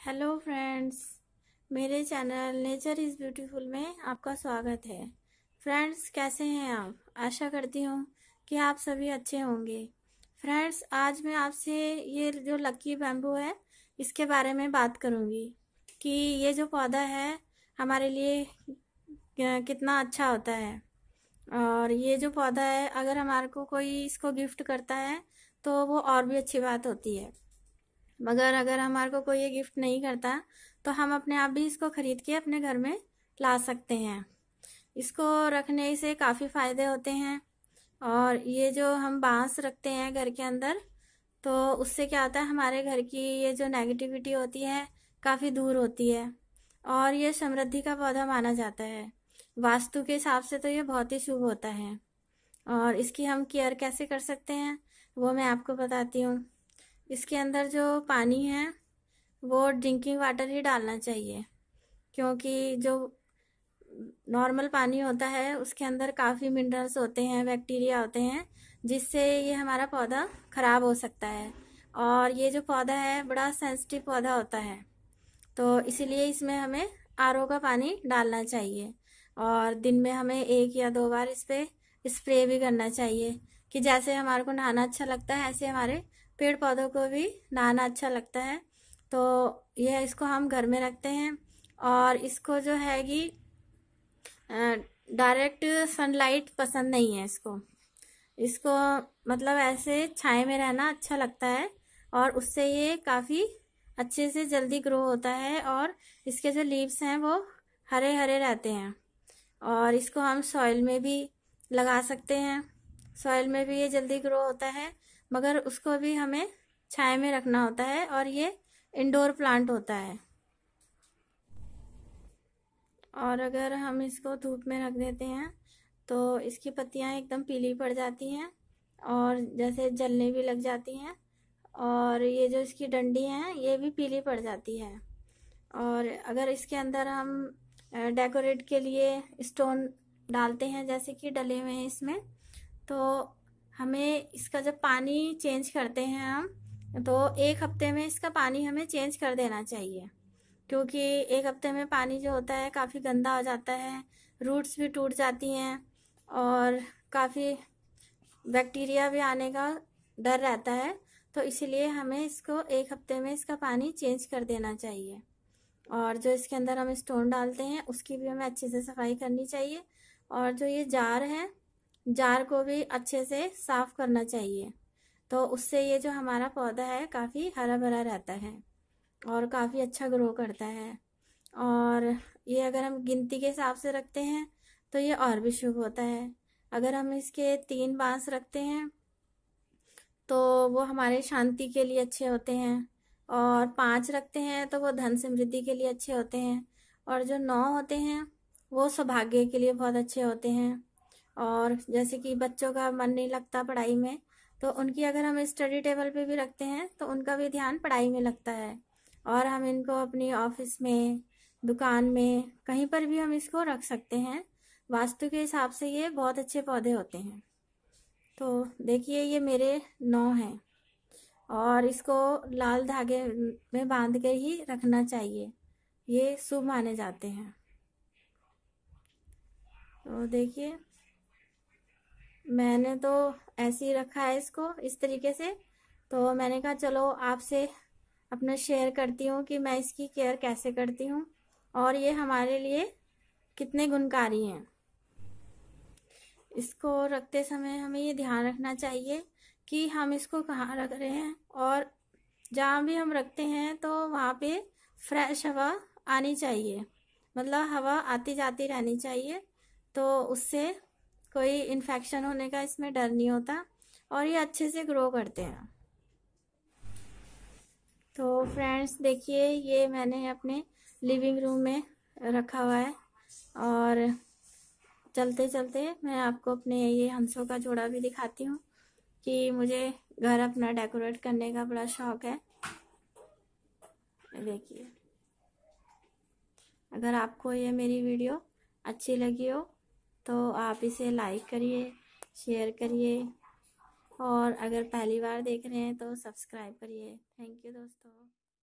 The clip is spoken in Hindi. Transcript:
हेलो फ्रेंड्स, मेरे चैनल नेचर इज़ ब्यूटीफुल में आपका स्वागत है। फ्रेंड्स, कैसे हैं आप? आशा करती हूँ कि आप सभी अच्छे होंगे। फ्रेंड्स, आज मैं आपसे ये जो लकी बैम्बू है इसके बारे में बात करूँगी कि ये जो पौधा है हमारे लिए कितना अच्छा होता है। और ये जो पौधा है, अगर हमारे को कोई इसको गिफ्ट करता है तो वो और भी अच्छी बात होती है। मगर अगर हमारे को कोई ये गिफ्ट नहीं करता तो हम अपने आप भी इसको खरीद के अपने घर में ला सकते हैं। इसको रखने से काफ़ी फ़ायदे होते हैं। और ये जो हम बांस रखते हैं घर के अंदर, तो उससे क्या होता है, हमारे घर की ये जो नेगेटिविटी होती है काफ़ी दूर होती है। और ये समृद्धि का पौधा माना जाता है। वास्तु के हिसाब से तो ये बहुत ही शुभ होता है। और इसकी हम केयर कैसे कर सकते हैं वो मैं आपको बताती हूँ। इसके अंदर जो पानी है वो ड्रिंकिंग वाटर ही डालना चाहिए, क्योंकि जो नॉर्मल पानी होता है उसके अंदर काफ़ी मिनरल्स होते हैं, बैक्टीरिया होते हैं, जिससे ये हमारा पौधा ख़राब हो सकता है। और ये जो पौधा है बड़ा सेंसिटिव पौधा होता है, तो इसीलिए इसमें हमें आरओ का पानी डालना चाहिए। और दिन में हमें 1 या 2 बार इस पर स्प्रे भी करना चाहिए, कि जैसे हमारे को नहाना अच्छा लगता है ऐसे हमारे पेड़ पौधों को भी नहाना अच्छा लगता है। तो यह इसको हम घर में रखते हैं। और इसको जो है कि डायरेक्ट सनलाइट पसंद नहीं है इसको। इसको मतलब ऐसे छाए में रहना अच्छा लगता है, और उससे ये काफ़ी अच्छे से जल्दी ग्रो होता है। और इसके जो लीव्स हैं वो हरे हरे रहते हैं। और इसको हम सॉइल में भी लगा सकते हैं। सॉइल में भी ये जल्दी ग्रो होता है, मगर उसको भी हमें छाया में रखना होता है। और ये इंडोर प्लांट होता है। और अगर हम इसको धूप में रख देते हैं तो इसकी पत्तियां एकदम पीली पड़ जाती हैं और जैसे जलने भी लग जाती हैं। और ये जो इसकी डंडी है ये भी पीली पड़ जाती है। और अगर इसके अंदर हम डेकोरेट के लिए स्टोन डालते हैं, जैसे कि डले हुए हैं इसमें, तो हमें इसका जब पानी चेंज करते हैं हम, तो 1 हफ्ते में इसका पानी हमें चेंज कर देना चाहिए। क्योंकि 1 हफ्ते में पानी जो होता है काफ़ी गंदा हो जाता है, रूट्स भी टूट जाती हैं और काफ़ी बैक्टीरिया भी आने का डर रहता है। तो इसीलिए हमें इसको 1 हफ्ते में इसका पानी चेंज कर देना चाहिए। और जो इसके अंदर हम स्टोन डालते हैं उसकी भी हमें अच्छे से सफाई करनी चाहिए। और जो ये जार है, जार को भी अच्छे से साफ करना चाहिए। तो उससे ये जो हमारा पौधा है काफ़ी हरा भरा रहता है और काफ़ी अच्छा ग्रो करता है। और ये अगर हम गिनती के हिसाब से रखते हैं तो ये और भी शुभ होता है। अगर हम इसके 3 बांस रखते हैं तो वो हमारे शांति के लिए अच्छे होते हैं। और 5 रखते हैं तो वो धन समृद्धि के लिए अच्छे होते हैं। और जो 9 होते हैं वो सौभाग्य के लिए बहुत अच्छे होते हैं। और जैसे कि बच्चों का मन नहीं लगता पढ़ाई में, तो उनकी अगर हम स्टडी टेबल पे भी रखते हैं तो उनका भी ध्यान पढ़ाई में लगता है। और हम इनको अपनी ऑफिस में, दुकान में, कहीं पर भी हम इसको रख सकते हैं। वास्तु के हिसाब से ये बहुत अच्छे पौधे होते हैं। तो देखिए, ये मेरे 9 हैं और इसको लाल धागे में बांध के ही रखना चाहिए, ये शुभ माने जाते हैं। तो देखिए, मैंने तो ऐसे ही रखा है इसको इस तरीके से। तो मैंने कहा चलो आपसे अपना शेयर करती हूँ कि मैं इसकी केयर कैसे करती हूँ और ये हमारे लिए कितने गुणकारी हैं। इसको रखते समय हमें ये ध्यान रखना चाहिए कि हम इसको कहाँ रख रहे हैं, और जहाँ भी हम रखते हैं तो वहाँ पे फ्रेश हवा आनी चाहिए, मतलब हवा आती जाती रहनी चाहिए। तो उससे कोई इन्फेक्शन होने का इसमें डर नहीं होता और ये अच्छे से ग्रो करते हैं। तो फ्रेंड्स देखिए, ये मैंने अपने लिविंग रूम में रखा हुआ है। और चलते चलते मैं आपको अपने ये हंसों का जोड़ा भी दिखाती हूँ कि मुझे घर अपना डेकोरेट करने का बड़ा शौक है। देखिए, अगर आपको ये मेरी वीडियो अच्छी लगी हो तो आप इसे लाइक करिए, शेयर करिए, और अगर पहली बार देख रहे हैं तो सब्सक्राइब करिए। थैंक यू दोस्तों।